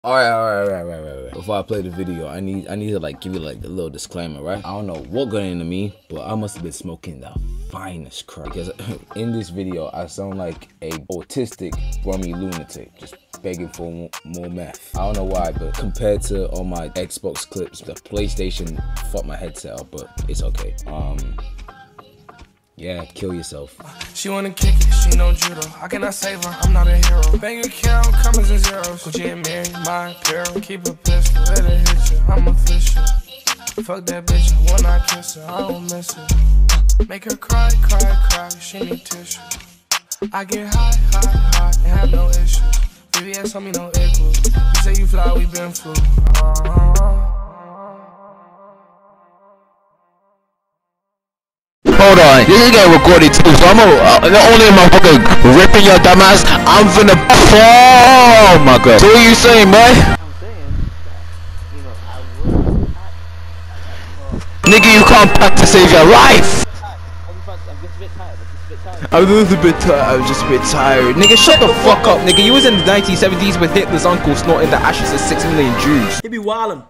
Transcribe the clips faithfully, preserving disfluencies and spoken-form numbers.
Alright, alright, alright, alright, alright, right. Before I play the video, I need I need to like give you like a little disclaimer, right? I don't know what got into me, but I must have been smoking the finest crack. Because in this video, I sound like a autistic rummy lunatic, just begging for more meth. I don't know why, but compared to all my Xbox clips, the PlayStation fucked my headset up, but it's okay. Um, yeah, kill yourself. She wanna kick it, she know judo. I cannot save her, I'm not a hero. Bank account, commas and zeros. Gucci and Mary, my apparel. Keep a pistol, let it hit you, I'm official. Fuck that bitch, when I kiss her, I don't miss her. Make her cry, cry, cry, she need tissue. I get high, high, high, and have no issues. V V S on me, no equal. You say you fly, we been flew. Uh-huh. Hold on, this is getting recorded too, so I'm a, uh, not only am I fucking ripping your dumbass, I'm finna. Oh my god. So what are you saying, boy? I'm saying that, you know, I will. Nigga, you can't pack to save your life! I'm just a bit tired, I'm just a bit tired. Nigga, shut the fuck up, nigga. You was in the nineteen seventies with Hitler's uncle snorting the ashes of six million Jews. He be wildin'.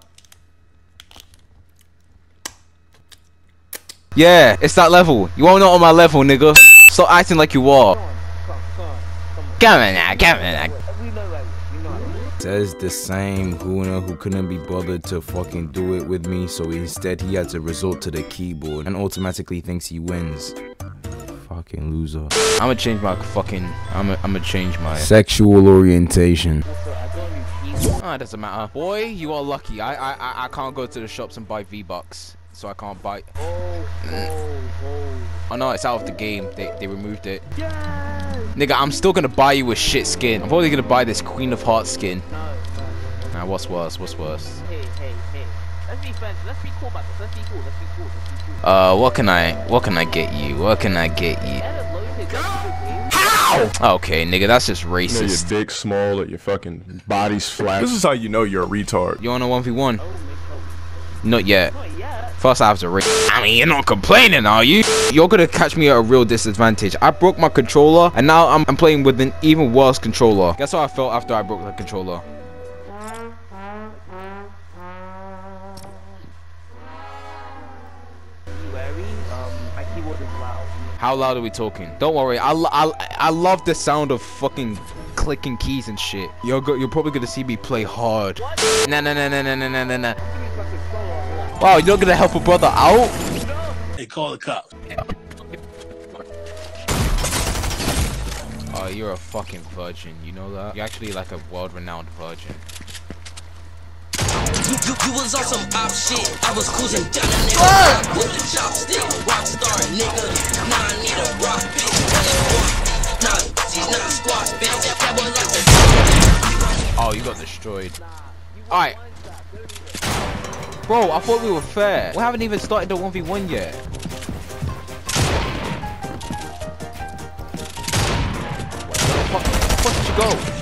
Yeah, it's that level. You are not on my level, nigga. Stop acting like you are. Come on now, come on now. Says the same gooner who couldn't be bothered to fucking do it with me, so instead he had to resort to the keyboard and automatically thinks he wins. Fucking loser. I'ma change my fucking. I'ma I'ma change my sexual orientation. Ah, it doesn't matter. Boy, you are lucky. I I I, I can't go to the shops and buy V-Bucks. So I can't buy. Oh, oh, oh. Oh no, it's out of the game. They they removed it. Yes! Nigga, I'm still gonna buy you a shit skin. I'm probably gonna buy this Queen of Hearts skin. No, no. Nah, what's worse? What's worse? Hey, hey, hey. Let's be friends. Let's be cool about this. Let's be cool. Let's be cool. Let's be cool. Uh, what can I? What can I get you? What can I get you? How? Okay, nigga, that's just racist. You know, your dick's small or your fucking body's flat. This is how you know you're a retard. You wanna one v one? Not yet. First I have to race. I mean, you're not complaining, are you? You're gonna catch me at a real disadvantage. I broke my controller, and now I'm, I'm playing with an even worse controller. Guess how I felt after I broke the controller? How loud are we talking? Don't worry, I, I, I love the sound of fucking clicking keys and shit. You're go you're probably gonna see me play hard. Nah, nah, nah, nah, nah, nah, nah, nah. Wow, you're not gonna help a brother out? They call the cops. Oh, you're a fucking virgin, you know that? You're actually like a world-renowned virgin. You, you, you was on some op shit. I was cruising down the nigga with the chopstick. Rockstar nigga. Now I need a rock bitch. Nah, she's not a squad bitch. Oh, you got destroyed. Alright. Bro, I thought we were fair. We haven't even started the one v one yet. Where the fuck did you go?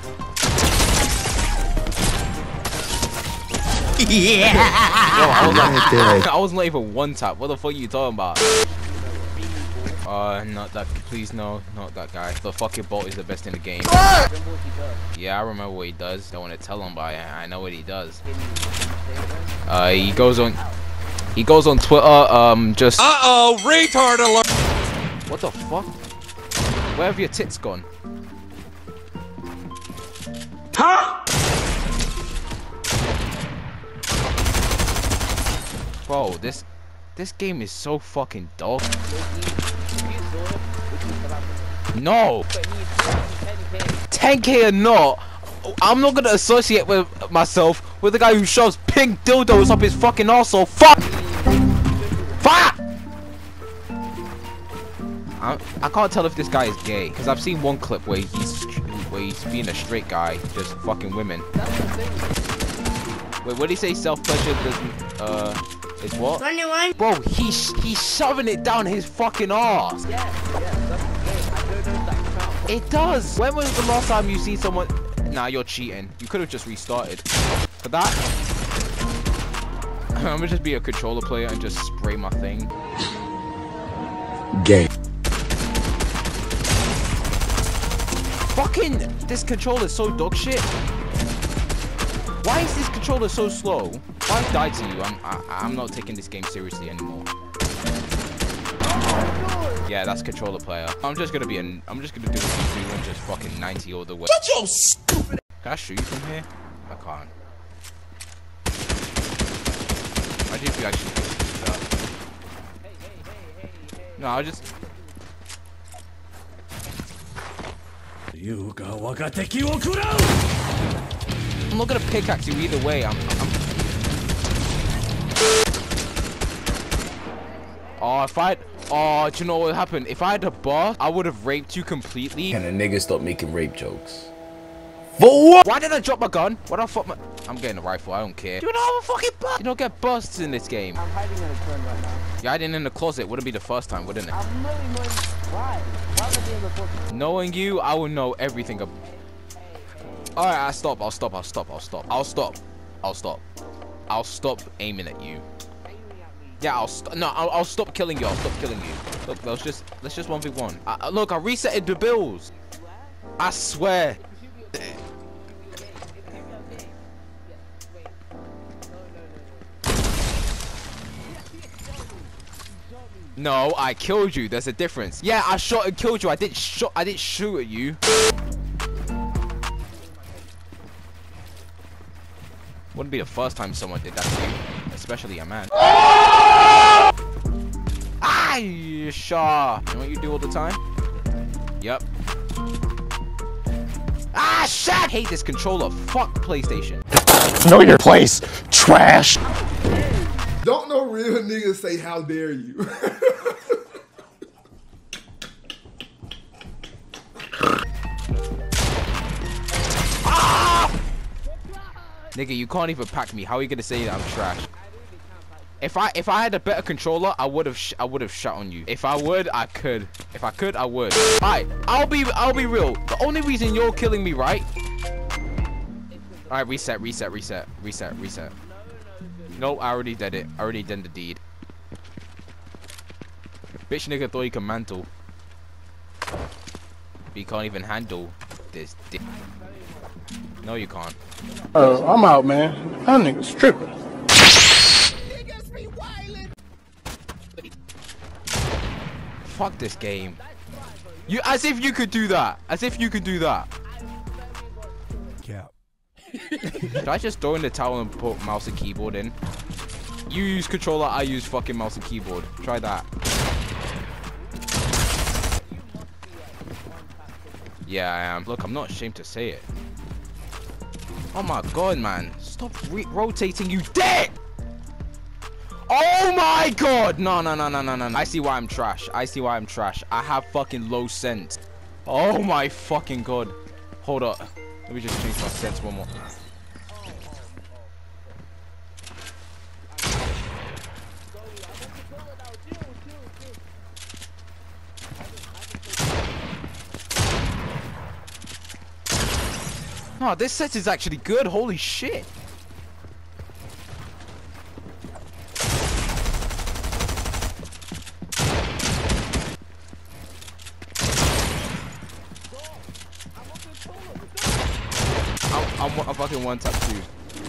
Yeah. Yo, I was like, I wasn't even one tap. What the fuck are you talking about? Uh, not that. Please no, not that guy. The fucking bot is the best in the game. Yeah, I remember what he does. Don't want to tell him, but I, I know what he does. Uh, he goes on. He goes on Twitter. Um, just. Uh oh, retard alert! What the fuck? Where have your tits gone? Huh? Bro, this this game is so fucking dog. No, ten K or not, I'm not gonna associate with myself with the guy who shoves pink dildos up his fucking arsehole. Fuck! Fuck! I, I can't tell if this guy is gay because I've seen one clip where he's where he's being a straight guy, just fucking women. Wait, what did he say? Self pleasure doesn't uh. Is what? twenty-one. Bro, he's he's shoving it down his fucking ass. Yes, yes, that's the thing. It does. When was the last time you see someone? Nah, you're cheating. You could have just restarted. For that, I'm gonna just be a controller player and just spray my thing. Gay. Fucking this controller is so dog shit. Why is this controller so slow? If I die to you, I'm I, I'm not taking this game seriously anymore. Yeah, that's controller player. I'm just gonna be an. I'm just gonna do a C three and just fucking ninety all the way. Shut your stupid. Can I shoot you from here? I can't. Imagine if you actually do that. No, I'll just. I'm not gonna pickaxe you either way. I'm. I'm... Oh, if I. Oh, do you know what happened? If I had a boss, I would have raped you completely. And the niggas stop making rape jokes. For what? Why did I drop my gun? Why did I fuck my... I'm getting a rifle, I don't care. You know I'm a fucking bust. You don't get busts in this game. I'm hiding in a turn right now. You're hiding in the closet. Wouldn't be the first time, wouldn't it? I'm really knowing why. Why would I be in the closet? Knowing you, I will know everything. Ab Alright, I'll stop, I'll stop, I'll stop, I'll stop. I'll stop. I'll stop. I'll stop aiming at you. Yeah, I'll st no, I'll, I'll stop killing you. I'll stop killing you. Look, let's just let's just one v one. I, look, I resetted the bills. I swear. No, I killed you. There's a difference. Yeah, I shot and killed you. I didn't shot. I didn't shoot at you. Wouldn't be the first time someone did that to you, especially a man. Ah, you sure. You know what you do all the time? Yep. Ah, shit! I hate this controller. Fuck PlayStation. Know your place, trash. Don't no real niggas say how dare you. Ah! Nigga, you can't even pack me. How are you gonna say that I'm trash? If I if I had a better controller, I would have sh I would have shot on you. If I would, I could. If I could, I would. Alright, I'll be I'll be real. The only reason you're killing me, right? Alright, reset, reset, reset, reset, reset. No, I already did it. I already done the deed. Bitch nigga thought he could mantle. But you can't even handle this dick. No, you can't. Uh, I'm out, man. That nigga's tripping. Fuck this game. You as if you could do that. As if you could do that. Yeah. Should I just throw in the towel and put mouse and keyboard in? You use controller, I use fucking mouse and keyboard. Try that. Yeah, I am. Look, I'm not ashamed to say it. Oh my god, man. Stop re rotating, you dick! Oh my god! No, no, no, no, no, no. I see why I'm trash. I see why I'm trash. I have fucking low sense. Oh my fucking god. Hold up. Let me just change my sense one more. Oh, this set is actually good. Holy shit. I'm, I'm, I'm fucking one tap two.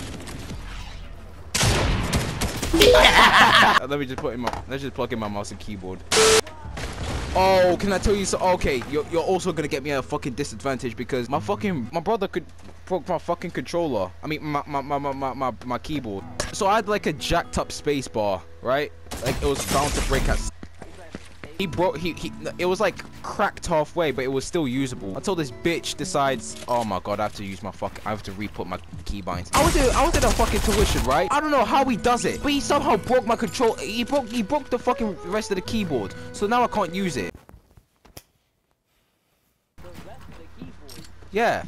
Let me just put in my. Let's just plug in my mouse and keyboard. Oh, can I tell you so? Okay, you're you're also gonna get me at a fucking disadvantage because my fucking my brother could broke my fucking controller. I mean my my my my my, my keyboard. So I had like a jacked up space bar, right? Like it was bound to break at. He broke. He he. It was like cracked halfway, but it was still usable. Until this bitch decides, oh my god, I have to use my fuck. I have to re-put my keybinds. I was in, I was in a fucking tuition, right? I don't know how he does it, but he somehow broke my control. He broke. He broke the fucking rest of the keyboard. So now I can't use it. Yeah.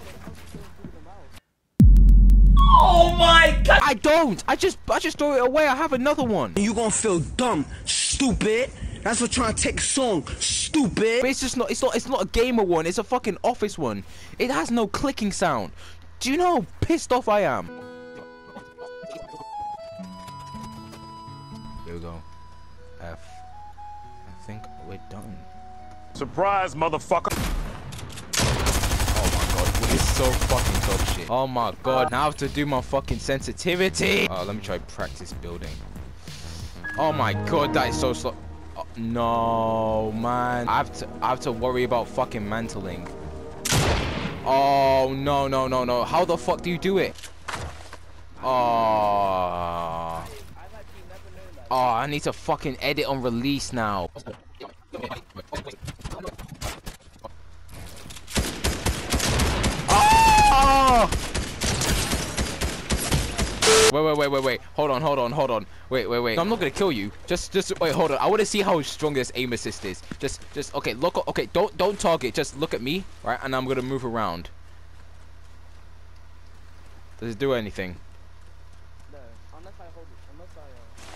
Oh my god! I don't. I just I just throw it away. I have another one. You gonna feel dumb, stupid. That's what trying to take a song, stupid. But it's just not. It's not. It's not a gamer one. It's a fucking office one. It has no clicking sound. Do you know how pissed off I am? Here we go. F. I think we're done. Surprise, motherfucker. Oh my god. This is so fucking top shit. Oh my god. Now I have to do my fucking sensitivity. Oh, let me try practice building. Oh my god, that is so slow. Oh, no, man. I have to I have to worry about fucking mantling. Oh no no no no. How the fuck do you do it? Oh. Oh, I need to fucking edit on release now. Oh! Wait, wait, wait, wait, wait. Hold on, hold on, hold on. Wait, wait, wait. No, I'm not gonna kill you. Just, just wait. Hold on. I want to see how strong this aim assist is. Just, just okay. Look. Okay. Don't, don't target. Just look at me, right? And I'm gonna move around. Does it do anything? No, unless I hold it. Unless I.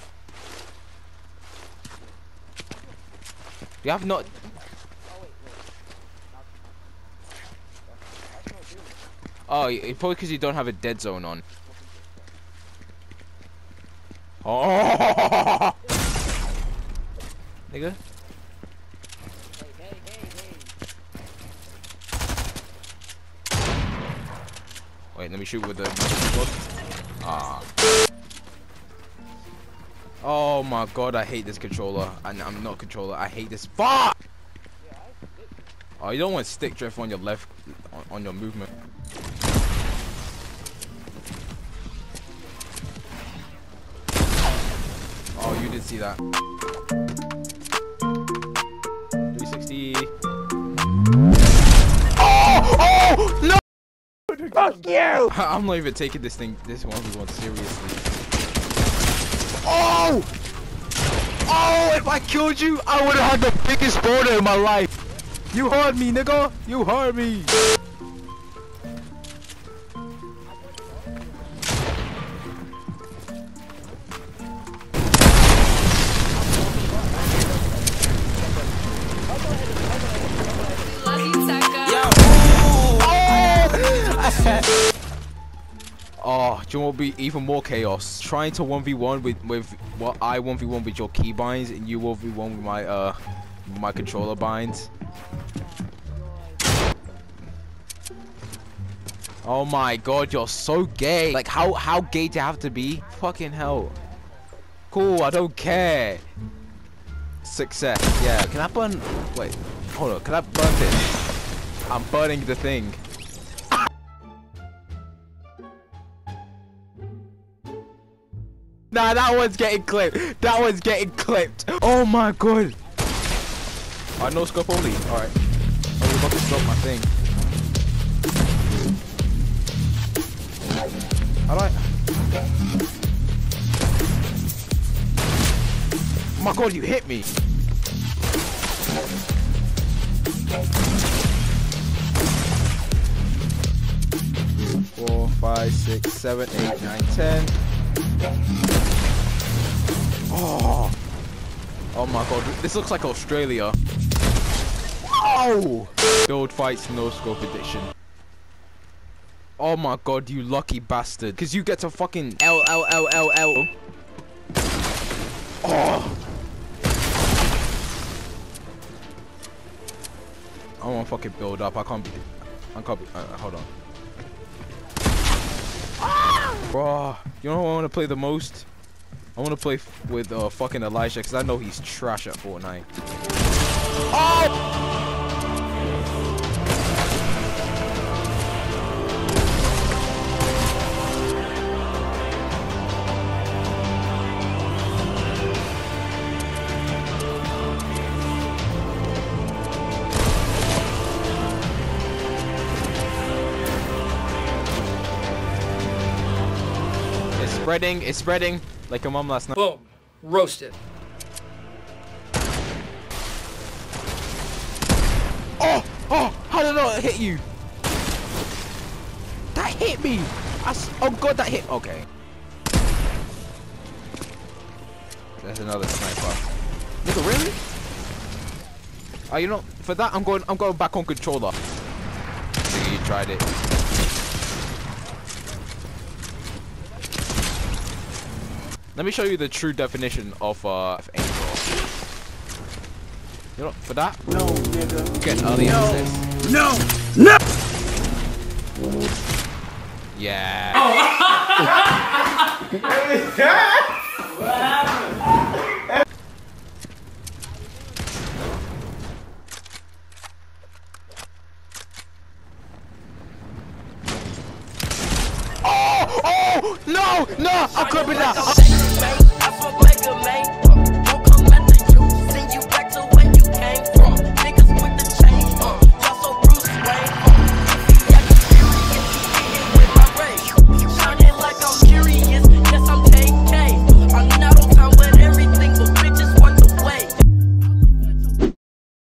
Uh... You have not. Oh wait, wait. That's not doing it. Oh, it's probably because you don't have a dead zone on. Oh, nigga. Hey, hey, hey, hey. Wait, let me shoot with the. Ah. Oh my god, I hate this controller. And I'm not controller. I hate this. Fuck. Oh, you don't want stick drift on your left, on, on your movement. Oh, you did see that. three sixty. Oh! Oh! No! Fuck you! I'm not even taking this thing, this one v one seriously. Oh! Oh! If I killed you, I would have had the biggest boner in my life. You heard me, nigga. You heard me. Oh, do you want to be even more chaos? Trying to one v one with with what well, I one v one with your key binds and you one v one with my uh with my controller binds. Oh my god, you're so gay. Like how how gay do you have to be? Fucking hell. Cool, I don't care. Success. Yeah. Can I burn? Wait. Hold on. Can I burn this? I'm burning the thing. Nah, that one's getting clipped. That one's getting clipped. Oh my god. Alright, no scope only. Alright. I was about to drop my thing. Alright. Oh my god, you hit me. Four, five, six, seven, eight, nine, ten. Oh, oh my god, this looks like Australia. Oh, build fights no scope edition. Oh my god, you lucky bastard, because you get to fucking L L L L L. Oh, I want to fucking build up. I can't be. I can't be. Uh, hold on. Bro, you know who I want to play the most? I want to play f with uh, fucking Elijah because I know he's trash at Fortnite. Oh! Spreading, it's spreading like a mom last night. Boom, roasted. Oh, oh, how did that hit you? That hit me. I s oh god, that hit. Okay. There's another sniper. Nigga, really? Oh, you know, for that I'm going. I'm going back on controller. Nigga, you tried it. Let me show you the true definition of uh of aimful. You know, for that, No, nigga. you get early no. access. No, no. Yeah. Oh, oh, no, no, I'm coming down.